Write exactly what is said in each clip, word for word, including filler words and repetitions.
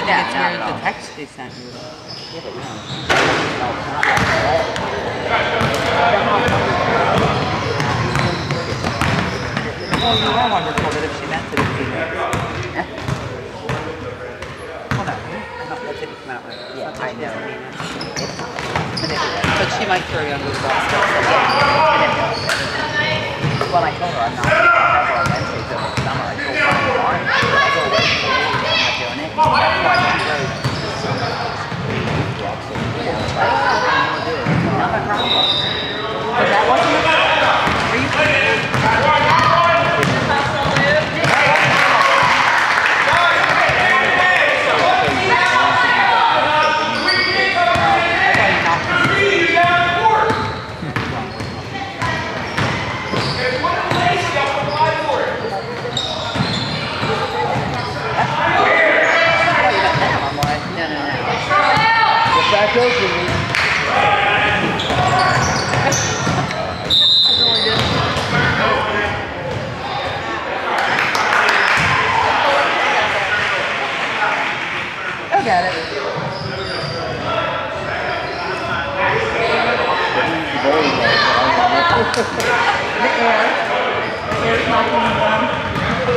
think yeah, it's no, weird no. the text they sent you. Yeah, but no. No, it's not like that. Well, you are wonderful that if she meant it, it'd be there. Well, no, I'm not that didn't come out right. Yeah, That's what I she know. doesn't mean it. It's not. Manipulative. But she might throw you under the bus. Well, I told her I'm not going to cover on Wednesdays over the summer. I told her I'm on. I go away for a week. I'm not doing it. That's why I'm very not a problem. But that wasn't a Are you Back open. I'll get it. The air. The air's knocking me down.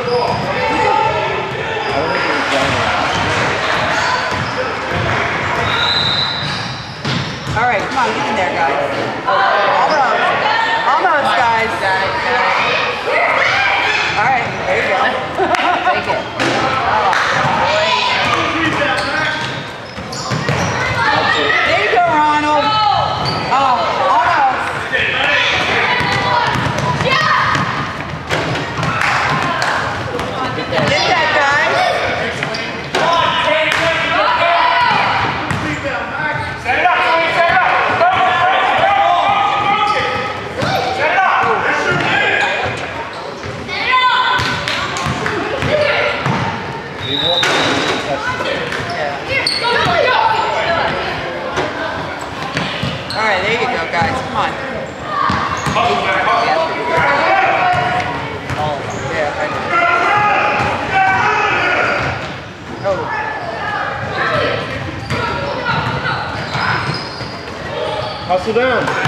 All right, come on, get in there, guys. Almost. Almost, guys. All right, there you go. Take it. There you go, Ronald. Oh, almost. Get that, guys. All right, there you go, guys. Come on. Yeah, I know. Oh. Hustle down.